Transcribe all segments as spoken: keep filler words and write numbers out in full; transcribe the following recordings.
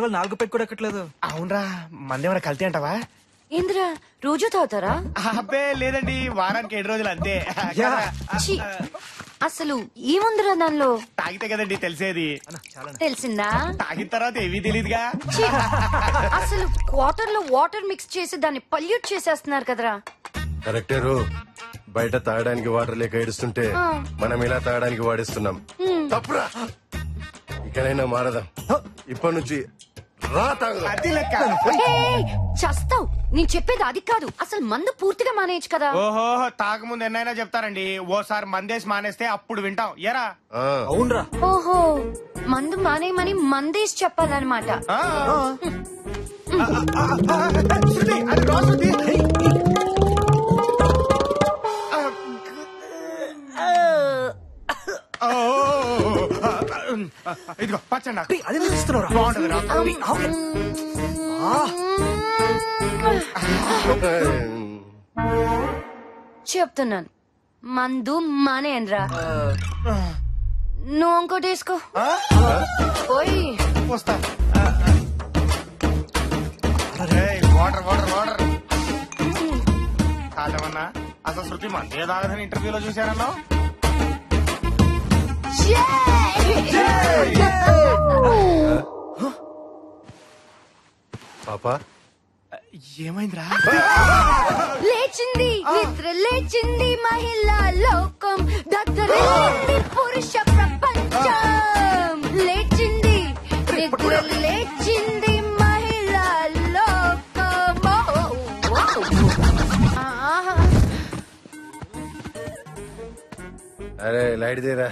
వాళ్ళు నాలుగు పెగ్ కూడా ఎక్కట్లేదు. అవునరా, మందేమైనా కల్తీ అంటావా? ఏంద్రా రోజు తాగుతారా? అబ్బే లేదండి, వారానికి ఏడు రోజులు అంతే. ఛీ, అసలు ఏముందిరా దానిలో? తాగితే కదండి తెలిసేది. తెలిసిందా? తాగిన తర్వాత ఏవీ తెలియదుగా. ఛీ, అసలు వాటర్ లో వాటర్ మిక్స్ చేసి దాన్ని పల్యూట్ చేసేస్తున్నారు కదరా. కరెక్టేరు, బయట తాగడానికి వాటర్ లేక ఏడుస్తుంటే మనం ఇలా తాగడానికి వాడిస్తున్నాం. తప్పురా, ఇకనైనా మారదాం. ఇప్పటి నుంచి రా తాగుదాం. అది లెక్క. ఏయ్, చస్తావ్. నేను చెప్పేది అది కాదు, అసలు మందు పూర్తిగా మానేయచ్చు కదా. ఓహో, తాగముందు ఎన్నైనా చెప్తారండి, ఓసారి మందేసి మానేస్తే అప్పుడు వింటాం. ఎరా అవునరా. ఓహో, మందు మానేయమని మందేసి చెప్పాలన్నమాట. ఇదిగో పచ్చండి, అది ఇస్తున్నారా? చెప్తున్నాను, మందు మానేయనరా. నువ్వు ఇంకోటి వేసుకో. పోయి వస్తా. వాటర్ వాటర్ వాటర్ కాదేమన్నా? అసలు శృతి మందే తాగదని ఇంటర్వ్యూలో చూశారన్నా. పాపా ఏమైందిరా? లేచింది నిద్ర లేచింది మహిళా లోకం, దత్తరేంది పురుష ప్రపంచం. లేచింది నిద్ర లేచింది మహిళా లోకం. అరే లైట్ దేరా.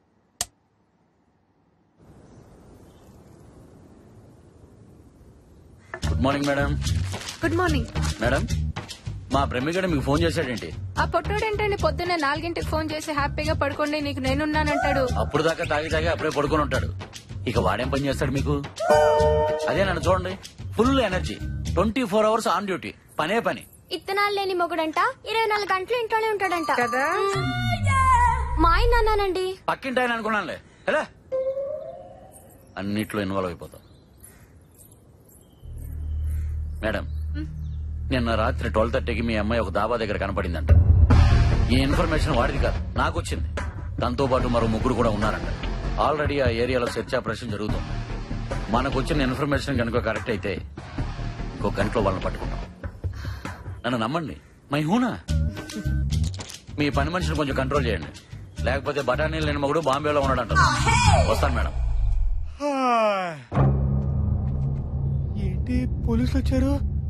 Good morning madam. Good morning madam, మా ప్రేమికుడు మీకు ఫోన్ చేశాడేంటి? ఆ పొట్టోడేంటండి పొద్దున్నే నాలుగింటికి ఫోన్ చేసి హ్యాపీగా పడుకోండి నీకు నేనున్నానంటాడు. అప్పుడు దాకా తాగి తాగి అప్పుడే పడుకొని ఉంటాడు. ఇక వాడేం పని చేస్తాడు మీకు? అదే నన్ను చూడండి, full energy, twenty four hours on duty, పనే పని. ఇత్తనాలు లేని మొగుడంట, ఇరవై నాలుగు గంటలు ఇంట్లోనే ఉంటాడంట కదా. మా ఆయన అన్నానండి. పక్కింటి ఆయన అనుకున్నానులే. ఎలా అన్నిట్లో ఇన్వాల్వ్ అయిపోతాం. మేడం, నిన్న రాత్రి ట్వెల్వ్ థర్టీకి మీ అమ్మాయి ఒక దాబా దగ్గర కనపడిందంట. ఈ ఇన్ఫర్మేషన్ వాడిది కాదు, నాకు వచ్చింది. తనతో పాటు మరో ముగ్గురు కూడా ఉన్నారంట. ఆల్రెడీ ఆ ఏరియాలో సెర్చ్ ఆపరేషన్ జరుగుతుంది. మనకు వచ్చిన ఇన్ఫర్మేషన్ కనుక కరెక్ట్ అయితే ఇంకో గంటలో వాళ్ళని పట్టుకుంటాం. నన్ను నమ్మండి, మై హూనా. మీ పని మనిషిని కొంచెం కంట్రోల్ చేయండి, లేకపోతే బఠానీలు లేని మగుడు బాంబేలో ఉన్నాడంట. వస్తాను మేడం. ఏంటి పోలీసులు వచ్చారు?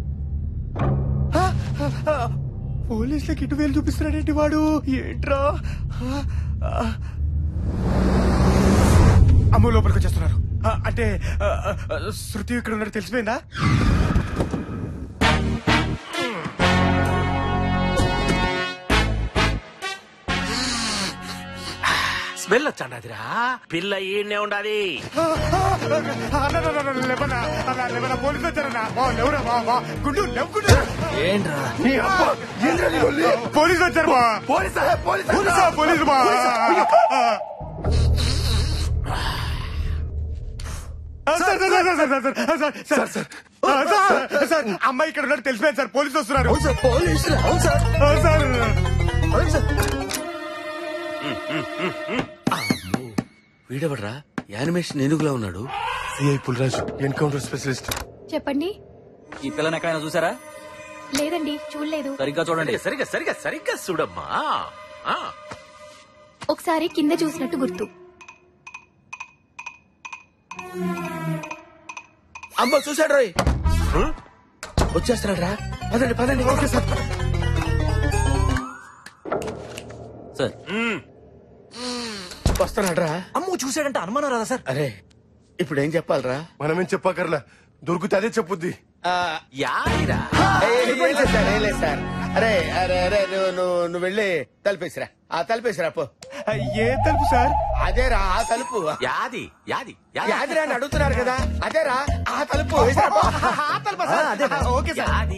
పోలీసులకి ఇటు వేలు చూపిస్తున్నాడేంటి వాడు? ఏంట్రా? అమ్మ లోపలికి వచ్చేస్తున్నారు. అంటే శృతి ఇక్కడ ఉన్నట్టు తెలిసిపోయిందా? స్మెల్ వచ్చాండిరా. పిల్ల ఈడనే ఉండాలి. పోలీసులు వచ్చారన్నా. పోలీసులు వచ్చారు. పోలీసు సార్, అమ్మాయి ఇక్కడ ఉన్నట్టు తెలిసిపోయింది సార్. పోలీసులు వస్తున్నారు. వీడెవడ్రా యానిమేషన్ ఎందుకులా ఉన్నాడు? CI Pulraju, encounter specialist. చెప్పండి. ఈ పిల్లని ఎక్కడైనా చూసారా? లేదండి, చూడలేదు. సరిగ్గా చూడండి. సరిగ్గా సరిగ్గా సరిగ్గా చూడమ్మా. ఒకసారి కింద చూసినట్టు గుర్తు. అమ్మ చూసాడు రోయ్, వచ్చేస్తున్నాడు రా. పదండి పదండి. Okay sir. సార్ వస్తున్నాడు రా. అమ్మ చూసాడంటే అనుమానం రాదా సార్? అరే ఇప్పుడు ఏం చెప్పాలరా? మనమేం చెప్పకర్లా, దొరికితే అదే చెప్పుద్ది. యాదిరా సార్. అరే అరే అరే నువ్వు నువ్వు నువ్వు వెళ్ళి తలుపేసిరా. ఆ తలుపేసిరా పో. ఏ తలుపు సార్? అదేరా ఆ తలుపు. యాది యాది యాదిరా అని అడుగుతున్నారు కదా, అదేరా ఆ తలుపు. Okay sir. యాది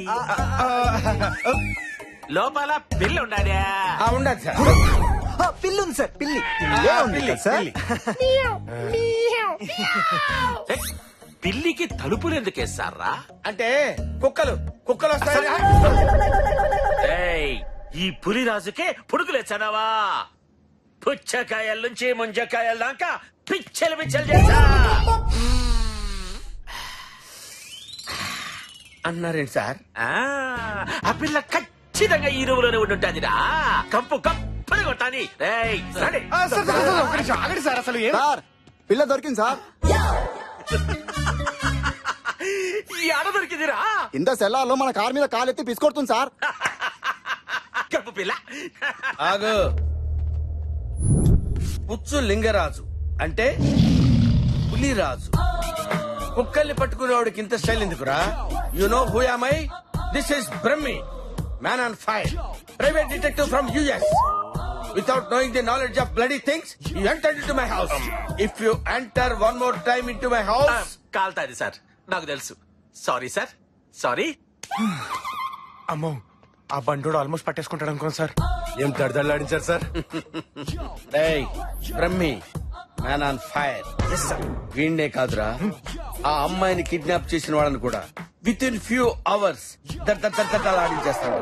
లోపల పిల్ల ఉండాలా? ఉండదు సార్. పిల్లి ఉంది సార్, పిల్లి. పిల్లికి తలుపులు ఎందుకు వేస్తారా? అంటే కుక్కలు కుక్కలు వస్తాయి. ఏయ్, ఈ పులిరాజుకే పుడుకులేచ్చనవా? పుచ్చకాయల నుంచి ముంజకాయల దాకా పిచ్చలు పిచ్చలు చేస్తా అన్నారేంటి సార్? ఆ, ఆ పిల్ల ఖచ్చితంగా ఈ రూములోనే ఉండుంటాదిరా. కంపు కంపని కొట్టాని. రేయ్, రండి. ఆ, సార్, సార్, సార్, ఒక్క నిమిషం ఆగండి సార్. అసలు ఏం సార్ పిల్ల దొరికింది సార్. ఈ ఆడ దొరికిందిరా. ఇంత సెల్లార్లో మన కార్ మీద కాలెత్తి పిసుకొడుతుంది సార్. కంపు పిల్ల. ఆగు. పుచ్చు లింగరాజు అంటే పులిరాజు. కుక్కల్ని పట్టుకునేవాడికి ఇంత స్టైల్ ఎందుకురా? You know who am I? This is Brahmi, man on fire, private detective from US. Without knowing the knowledge of bloody things, you entered into my house. If you enter one more time into my ఆ, house, కాల్తాది sir, నాకు తెలుసు. Sorry sir, sorry. అమ్మో, ఆ బండోడు almost పట్టేసుకుంటాడు అనుకోండి sir. ఏం తడదలాడించారు sir? hey, Brahmi, man on fire. వీణ్ణే కాదురా, ఆ అమ్మాయిని కిడ్నాప్ చేసిన వాళ్ళని కూడా విత్ ఇన్ ఫ్యూ అవర్స్ ఆడించేస్తాడు.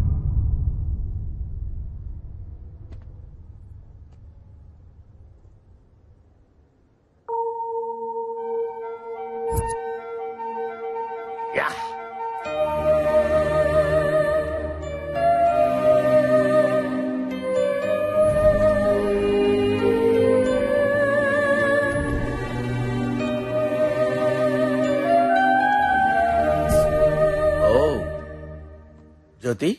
యా. ఓ జ్యోతి,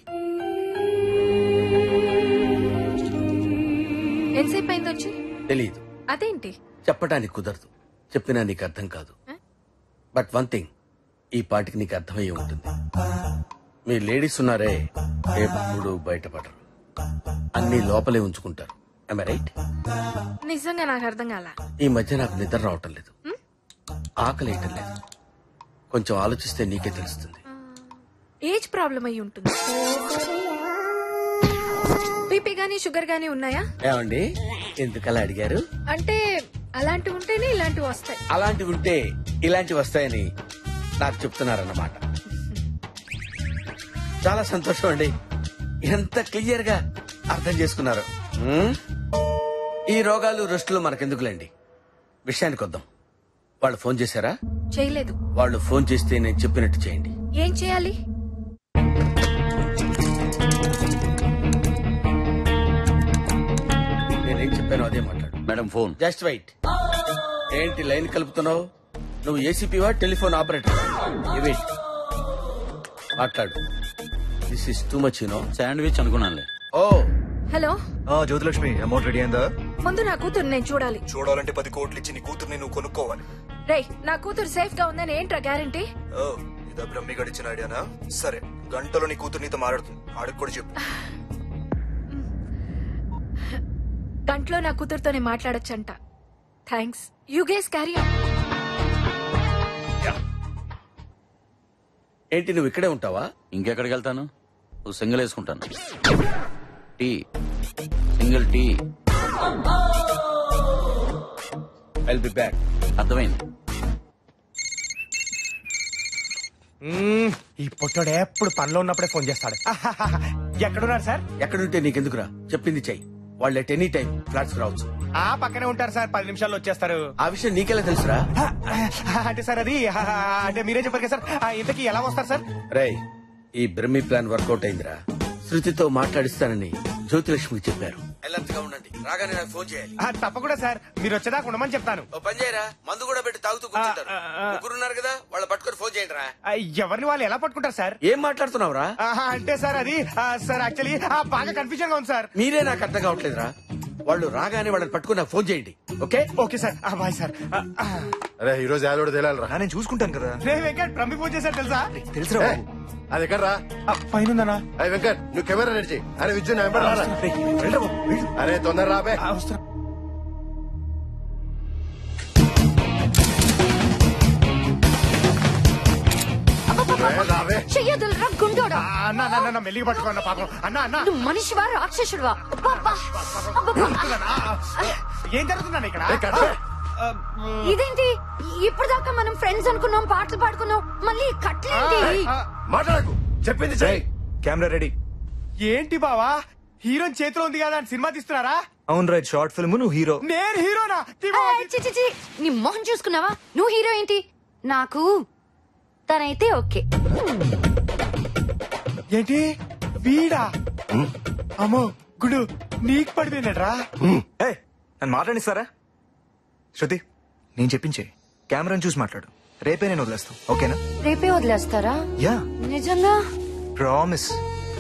ఎంతసేపు అయింది వచ్చి? తెలీదు, అదేంటి? చెప్పడానికి కుదరదు, చెప్పినా నీకు అర్థం కాదు. బట్ వన్ థింగ్, ఈ పాటికి నీకు అర్థమయ్యే ఉంటుంది. మీ లేడీస్ ఉన్నారే, ఎప్పుడు బయటపడరు, అన్ని లోపలే ఉంచుకుంటారు. Am I right? నిజంగా నాకు అర్థం కాల. ఈ మధ్య నాకు నిద్ర రావటం లేదు, ఆకలి వేయటం లేదు. కొంచెం ఆలోచిస్తే నీకే తెలుస్తుంది. ఏజ్ ప్రాబ్లం అయి ఉంటుంది. బీపీ గానీ షుగర్ గానీ ఉన్నాయా? ఏమండి, ఎందుకలా అడిగారు? అంటే అలాంటివి ఉంటేనే ఇలాంటివి వస్తాయి. అలాంటివి ఉంటే ఇలాంటివి వస్తాయని నాకు చెప్తున్నారన్నమాట. చాలా సంతోషం అండి, ఎంత క్లియర్ గా అర్థం చేసుకున్నారు. మ్మ్? ఈ రోగాలు రెస్టులు మనకెందుకులేండి, విషయానికి వద్దాం. వాళ్ళు ఫోన్ చేశారా? చేయలేదు. వాళ్ళు ఫోన్ చేస్తే నేను చెప్పినట్టు చేయండి. ఏం చేయాలి? నేనేం చెప్పాను అదే మాట్లాడు. Madam phone. Just wait. ఏంటి లైన్ కలుపుతున్నావు? నువ్వు ఏసీపీవా టెలిఫోన్ ఆపరేటర్? వెయిట్, మాట్లాడు. This is too much you know. Sandwich అనుకున్నానులే. ఓ హలో, జ్యోతిలక్ష్మి, అమౌంట్ రెడీ అయిందా? ముందు నా కూతురు నేను చూడాలి. చూడాలంటే పది కోట్లు ఇచ్చి నీ కూతుర్ని నువ్వు కొనుక్కోవాలి. రేయ్, నా కూతురు సేఫ్ గా ఉందని ఏంట్రా గ్యారంటీ? ఓ, ఇదా బ్రహ్మి గడిచిన ఐడియానా? సరే, గంటలో నీ కూతురు నీతో మాట్లాడుతుంది, ఆడికి కూడా చెప్పు. గంటలో నా కూతురుతోనే మాట్లాడొచ్చంట. Thanks. You guys carry on. ఏంటి నువ్వు ఇక్కడే ఉంటావా? ఇంకెక్కడికి వెళ్తాను? ఓ సింగిల్ వేసుకుంటాను. Tea, single tea. I'll be back. అర్థమైంది. మ్మ్, ఈ పొట్టోడు ఎప్పుడు పనిలో ఉన్నప్పుడే ఫోన్ చేస్తాడు. ఎక్కడున్నారు సార్? ఎక్కడుంటే నీకెందుకురా, చెప్పింది చెయ్యి. వాళ్ళు ఎట్ ఎనీ టైం ఫ్లాట్స్ రావచ్చు. ఆ పక్కనే ఉంటారు సార్, పది నిమిషాల్లో వచ్చేస్తారు. ఆ విషయం నీకెలా తెలుసురా? అంటే సార్ అది అంటే మీరే చెప్పారు కదా సార్. ఆ, ఇంతకీ ఎలా వస్తారు సార్? రేయ్, ఈ బ్రహ్మి ప్లాన్ వర్కౌట్ అయిందిరా. శృతితో మాట్లాడిస్తానని జ్యోతిలక్ష్మికి చెప్పారు. ఎల్లర్ట్గా ఉండండి, రాగానే నాకు ఫోన్ చేయాలి. ఆ, తప్పకుండా సార్, మీరు వచ్చేదాకా ఉండమని చెప్తాను. ఓ పని చేయరా, మందు కూడా పెట్టి తాగుతూ కూర్చుంటారు. ఆ, ఆ, ఆ. ముగ్గురున్నారు కదా, వాళ్ళు పట్టుకొని ఫోన్ చేయండి రా. ఆ, ఎవరిని వాళ్ళు ఎలా పట్టుకుంటారు సార్? ఏం మాట్లాడుతున్నావురా? ఆహా, అంటే సార్ అది ఆ, సార్ యాక్చువల్లీ బాగా కన్ఫ్యూజన్ గా ఉంది సార్. మీరే నాకు అర్థం కావట్లేదురా. వాళ్ళు రాగానే వాళ్ళని పట్టుకుని నాకు ఫోన్ చేయండి. Okay okay sir. ఆ, బాయ్ సార్. ఆ, ఆ. అరే ఈ రోజు యాదోడు తేలాలరా. నేను చూసుకుంటాను కదా. రే వెంకట్, ప్రమి ఫోన్ చేశారు తెలుసా? తెలుసురా ఏ, బాబు. అది ఎక్కడ రా? ఆ, పైన ఉందన్నా. అరే వెంకట్, నువ్వు కెమెరా రెడీ చేయి. అరే విద్యు నా వెంబడి రారా. రేయ్, వెళ్ళరా బాబు, వెళ్ళు. అరే తొందర రాబే. ఆ, వస్తున్నా. రాబే. చెయ్యదులరా గుండోడా. ఆ, అన్న అన్న, అన్న మెల్లిగా పట్టుకోన్న పాపం. అన్న అన్న నువ్వు మనిషివా రాక్షసుడివా? అబ్బబ్బా. అబ్బబ్బా. ఆ, ఆ, ఏం జరుగుతుందన్న ఇక్కడ? ఏ, కట్టే. ఇదేంటి ఇప్పుడు దాకా మనం ఫ్రెండ్స్ అనుకున్నాం, పాటలు పాడుకున్నాం, మళ్ళీ కట్లేంటి? మాట్లాడకు, చెప్పింది చెయ్. Camera ready. ఏంటి బావా, హీరోయిన్ చేతిలో ఉంది కదా అని సినిమా తీస్తున్నారా? అవును రైట్, షార్ట్ ఫిల్మ్, నువ్వు హీరో. నేను హీరోనా? తీ ఏయ్, బావా, తీ. చి, చి, చి. నీ మొహం చూసుకున్నావా? నువ్వు హీరో ఏంటి? నాకు తనైతే ఓకే. ఏంటి వీడా? అమ్మో గుడు, నీకు పడిపోయినట్రా. ఏ నన్ను మాట్లాడిస్తారా? శృతి, నేను చెప్పించే కెమెరాని చూసి మాట్లాడు. రేపే నేను వదిలేస్తాను, ఓకేనా? రేపే వదిలేస్తారా? యా, నిజంగా? ప్రామిస్.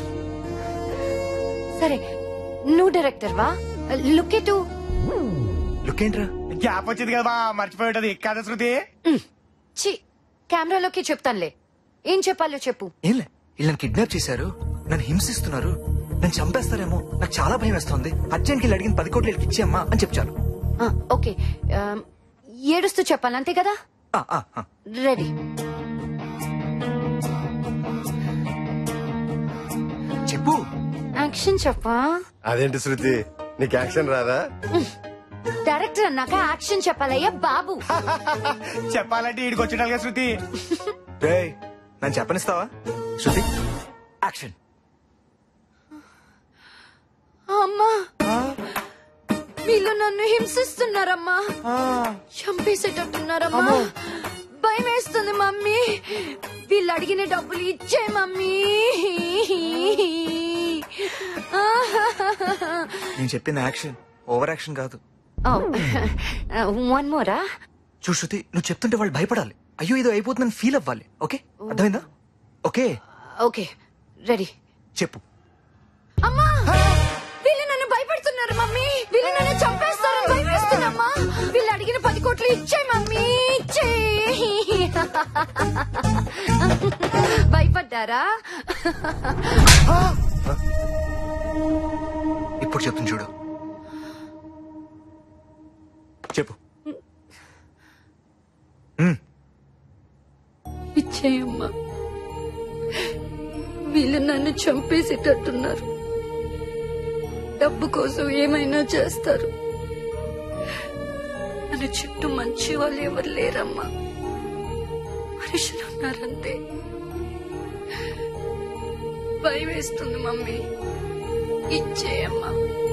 సరే, నువ్వు డైరెక్టర్ వా? లుక్ ఎటు. లుక్ ఏంట్రా? గ్యాప్ వచ్చింది కదా బా, మర్చిపోయి ఉంటది కదా శృతి. చి, కెమెరాలోకి చెప్తానులే. ఏం చెప్పాలో చెప్పు. ఏంలే, వీళ్ళు నన్ను కిడ్నాప్ చేశారు, నన్ను హింసిస్తున్నారు, నన్ను చంపేస్తారేమో, నాకు చాలా భయం వేస్తోంది. అర్జెంట్కి వీళ్ళు అడిగిన పది కోట్లు వీళ్ళకి ఇచ్చేయమ్మా అని చెప్పాను. ఆ, ఓకే. ఆ, ఏడుస్తూ చెప్పాలి అంతే కదా? ఆ, ఆ, ఆ. రెడీ. చెప్పు. యాక్షన్ చెప్పా. అదేంటి శృతి, నీకు యాక్షన్ రాదా? డైరెక్టర్ అన్నాక యాక్షన్ చెప్పాలయ్యా బాబు. చెప్పాలంటే ఈడికి వచ్చినాలుగా శృతి. రేయ్, నన్ను చెప్పనిస్తావా? శృతి, యాక్షన్. అమ్మా, వీళ్ళు నన్ను హింసిస్తున్నారమ్మా, చంపేసేటట్టున్నారమ్మా. భయం వేస్తుంది మమ్మీ. వీళ్ళు అడిగిన డబ్బులు ఇచ్చే మమ్మీ. నేను చెప్పింది యాక్షన్, ఓవర్ యాక్షన్ కాదు. వన్ మోరా. చూ శృతి, నువ్వు చెప్తుంటే వాళ్ళు భయపడాలి. అయ్యో ఏదో అయిపోతుందని ఫీల్ అవ్వాలి. ఓకే, అర్థమైందా? Okay okay, ready. చెప్పు. అమ్మా, వీళ్ళు నన్ను భయపెడుతున్నారు మమ్మీ. వీళ్ళు నన్ను చంపేస్తారని భయపేస్తున్నామ్మా. వీళ్ళు అడిగిన పది కోట్లు ఇచ్చే మమ్మీ, ఇచ్చే. భయపడ్డారా? ఇప్పుడు చెప్తుంది చూడు. చెప్పు. ఇచ్చేయమ్మా, వీళ్ళు నన్ను చంపేసేటట్టున్నారు. డబ్బు కోసం ఏమైనా చేస్తారు. మన చుట్టూ మంచి వాళ్ళు ఎవరు లేరమ్మా, మనుషులు ఉన్నారంతే. భయం వేస్తుంది మమ్మీ, ఇచ్చేయమ్మా.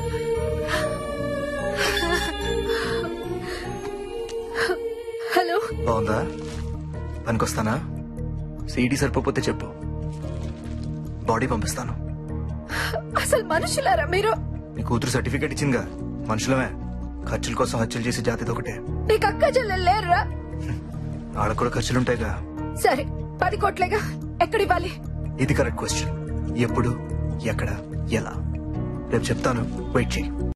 హలో, బాగుందా? పనికొస్తానా? సీడీ సరిపోతే చెప్పు, బాడీ పంపిస్తాను. అసలు మనుషులారా మీరు? నీ కూతురు సర్టిఫికేట్ ఇచ్చిందిగా, మనుషులమే. ఖర్చుల కోసం హత్యలు చేసే జాతిది ఒకటే. నీకు అక్క చెల్లెలు లేరురా? వాళ్ళకు కూడా ఖర్చులుంటాయిగా. సరే, పది కోట్లేగా, ఎక్కడివ్వాలి? ఇది కరెక్ట్ క్వశ్చన్. ఎప్పుడు, ఎక్కడ, ఎలా? రేపు చెప్తాను, వెయిట్ చేయి.